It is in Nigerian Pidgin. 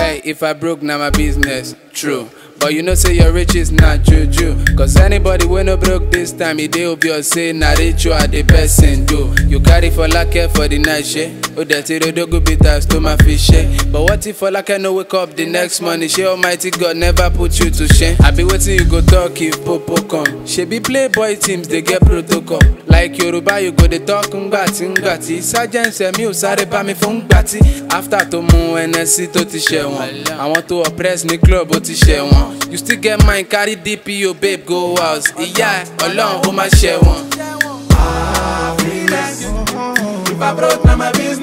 Hey, if I broke, now my business, true. But you know say your rich is not juju. Cause anybody when no broke this time, it dey obvious say na ritual the person do. You carry for lack for the night shit. Oh dirty road go bitter to my fish. But what if for lack no wake up the next morning? She almighty God never put you to shame. I be waiting you go talk if popo come. She be playboy teams they get protocol. Like Yoruba you go they talk ngati. Sergeant say me usare pa mi fun ngati. After to mu NSC to ti share one. I want to oppress me club but ti share one. You still get mine, carry DPO, babe, go out. Yeah, alone, who my share one. Finesse. If I broke, now my business.